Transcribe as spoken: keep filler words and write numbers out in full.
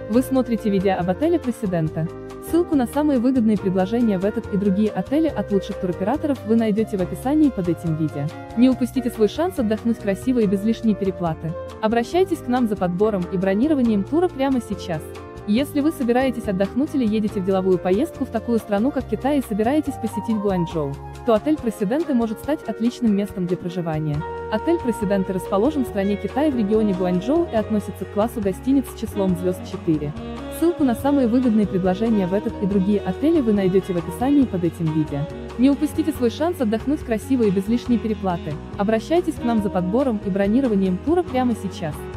Вы смотрите видео об отеле Presidente. Ссылку на самые выгодные предложения в этот и другие отели от лучших туроператоров вы найдете в описании под этим видео. Не упустите свой шанс отдохнуть красиво и без лишней переплаты. Обращайтесь к нам за подбором и бронированием тура прямо сейчас. Если вы собираетесь отдохнуть или едете в деловую поездку в такую страну, как Китай, и собираетесь посетить Гуанчжоу, то отель Presidente может стать отличным местом для проживания. Отель Presidente расположен в стране Китай в регионе Гуанчжоу и относится к классу гостиниц с числом звезд четыре. Ссылку на самые выгодные предложения в этот и другие отели вы найдете в описании под этим видео. Не упустите свой шанс отдохнуть красиво и без лишней переплаты. Обращайтесь к нам за подбором и бронированием тура прямо сейчас.